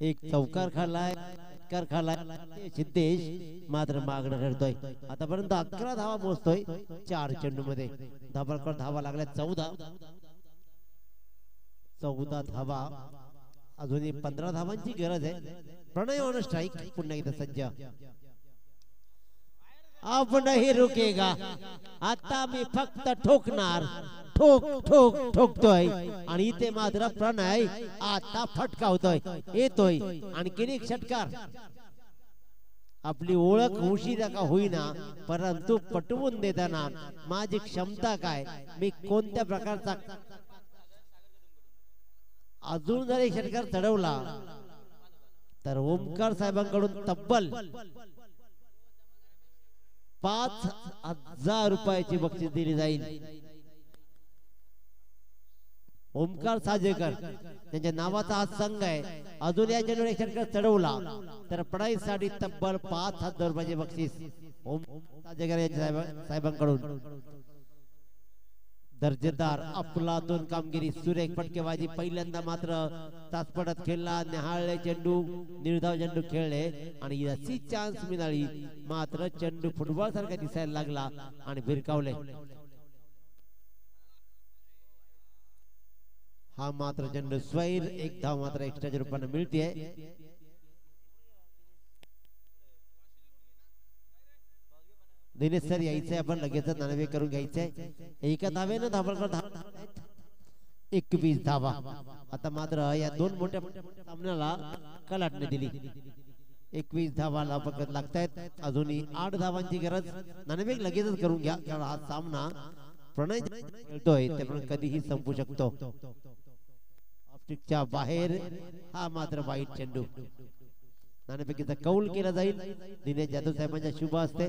एक चौकार खाल्लाय, षटकार खाल्लाय सिद्धेश मात्र मागणं ठरतोय। आतापर्यंत 11 धावा मोजतोय 4 चेंडू मध्ये। धाबांवर धावा लागल्या 14 धावा, अजूनही 15 धावांची गरज आहे। प्रणय ऑन स्ट्राइक, पुन्हा एकदा सज्ज, अब नहीं रुकेगा, आता मी फक्त ठोकणार, ठोक ठोक ठोकतोय आणि इथे मात्र प्रणय आता फटकावतोय, येतोय आणखीन एक षटकार। आपली ओळख उशिरा का होईना परंतु पटवून देताना माझी क्षमता काय, मी कोणत्या प्रकारचा, अजून जर एक षटकार चढवला तर ओमकार साहेबांकडून तब्बल 5000 रुपयाची बक्षीस दिली जाईल। ओमकार साजेकर त्यांच्या नावाचा हा संघ आहे। अजून या चेंडूवर एक षटकार चढवला तर पडाईसाठी तब्बल 5000 रुपयाचे बक्षीस ओमकार साजेकर यांच्या साहेबांकडून। दर्जेदार अफलातून कामगिरी, सुरेख फटकेबाजी, पहिल्यांदा मात्र तासपटात खेळला, निहाळले चेंडू, निर्धाव चेंडू खेळले आणि अशी चान्स मिळाली मात्र चेंडू फुटबॉल सारखा दिसायला लागला आणि भिरकावले। हा मात्र चेंडू स्वैर, एक धाव मात्र एक्स्ट्राच्या रूपाने मिळते। दिनेश सर यायचंय, आपण लगेच नाणेफेक करून घ्यायचंय। एका धावेनं धावलकर 21 धावा। आता मात्र या दोन मोठ्या सामन्याला कलाटणी दिली। 21 धावाला फक्त लागतायत, अजूनही 8 धावांची गरज। नाणेफेक लगेचच करून घ्या, कारण हा सामना प्रणय खेळतोय त्यामुळे कधीही संपू शकतो। ऑप्टिकच्या बाहेर हा मात्र वाईट चेंडू। नाणेफेकीचा कौल केला जाईल, दिनेश जाधव साहेबांच्या शुभ असते।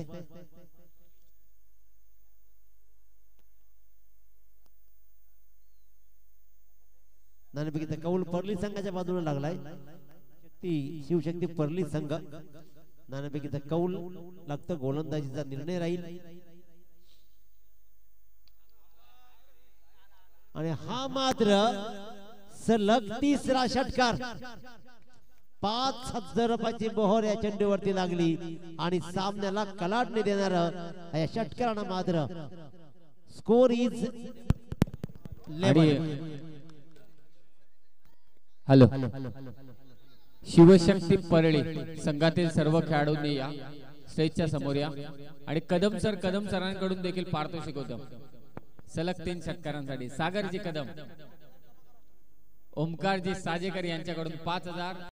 नाणेफेकीचा कौल परली संघाच्या बाजूला लागलाय, शिवशक्ती परली संघ। नाणेफेकीचा कौल लागतं, गोलंदाजीचा निर्णय राहील आणि हा मात्र सलग 3रा षटकार। 5000 रुपयाची मोहर या चेंडूवरती लागली आणि सामन्याला कलाटणी देणार या षटकारानं मात्र score is level. Hello, Shivshakti Parli संघातील सर्व खेळाडूंनी या स्टेजच्या समोर या आणि कदम सरांकडून देखील पारितोषिक होतं सलग 3 षटकारांसाठी। सागरजी कदम, ओमकारजी साजेकर यांच्याकडून 5000।